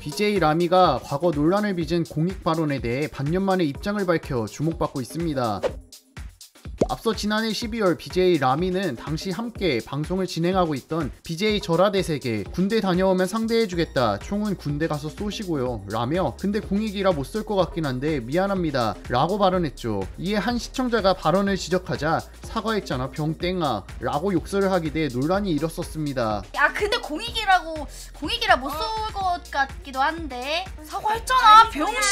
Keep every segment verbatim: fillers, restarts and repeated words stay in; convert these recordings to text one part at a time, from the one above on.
비제이 라미가 과거 논란을 빚은 공익 발언에 대해 반년 만에 입장을 밝혀 주목받고 있습니다. 앞서 지난해 십이월 비제이 라미는 당시 함께 방송을 진행하고 있던 비제이 절하대세계 군대 다녀오면 상대해주겠다, 총은 군대 가서 쏘시고요 라며 근데 공익이라 못 쏠 것 같긴 한데 미안합니다 라고 발언했죠. 이에 한 시청자가 발언을 지적하자 사과했잖아 병땡아 라고 욕설을 하기대 논란이 일었었습니다. 야 근데 공익이라고 공익이라 못 쏠 것 같기도 한데 사과했잖아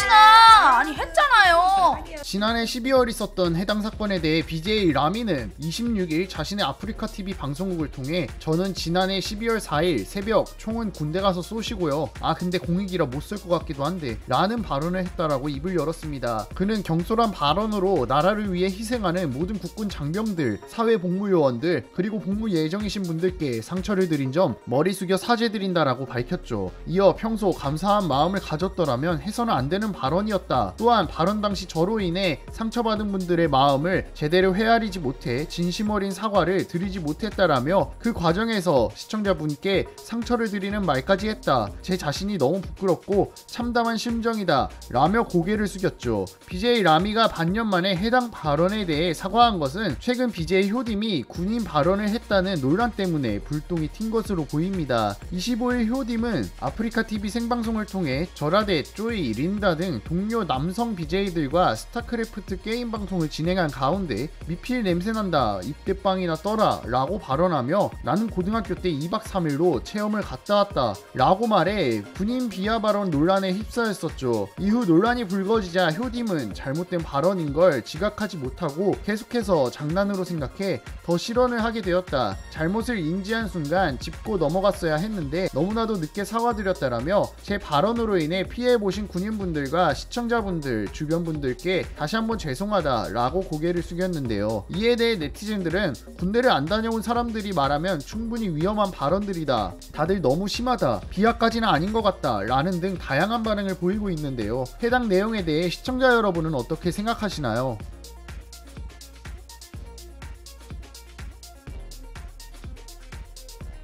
병신아. 아니 했잖아요. 지난해 십이월 있었던 해당 사건에 대해 비제이 라미는 이십육일 자신의 아프리카티비 방송국을 통해 저는 지난해 십이월 사일 새벽 총은 군대 가서 쏘시고요 아 근데 공익이라 못 쓸 것 같기도 한데 라는 발언을 했다라고 입을 열었습니다. 그는 경솔한 발언으로 나라를 위해 희생하는 모든 국군 장병들, 사회복무요원들 그리고 복무 예정이신 분들께 상처를 드린 점 머리 숙여 사죄드린다라고 밝혔죠. 이어 평소 감사한 마음을 가졌더라면 해서는 안 되는 발언이었다. 또한 발언 당시 저로 인해 상처받은 분들의 마음을 제대로 헤아리지 못해 진심 어린 사과를 드리지 못했다라며 그 과정에서 시청자분께 상처를 드리는 말까지 했다. 제 자신이 너무 부끄럽고 참담한 심정이다 라며 고개를 숙였죠. 비제이 라미가 반년 만에 해당 발언에 대해 사과한 것은 최근 비제이 효딤이 군인 발언을 했다는 논란 때문에 불똥이 튄 것으로 보입니다. 이십오일 효딤은 아프리카티비 생방송을 통해 절하대, 쪼이, 린다 등 동료 남성 비제이들과 스타크래프트 게임 방송을 진행한 가운데 미필 냄새난다, 입대빵이나 떠라 라고 발언하며 나는 고등학교 때 이박 삼일로 체험을 갔다 왔다 라고 말해 군인 비하 발언 논란에 휩싸였었죠. 이후 논란이 불거지자 효딤은 잘못된 발언인 걸 지각하지 못하고 계속해서 장난으로 생각해 더 실언을 하게 되었다. 잘못을 인지한 순간 짚고 넘어갔어야 했는데 너무나도 늦게 사과드렸다라며 제 발언으로 인해 피해보신 군인분들과 시청자분들, 주변분들께 다시 한번 죄송하다 라고 고개를 숙였는데요. 이에 대해 네티즌들은 군대를 안 다녀온 사람들이 말하면 충분히 위험한 발언들이다, 다들 너무 심하다, 비하까지는 아닌 것 같다 라는 등 다양한 반응을 보이고 있는데요. 해당 내용에 대해 시청자 여러분은 어떻게 생각하시나요?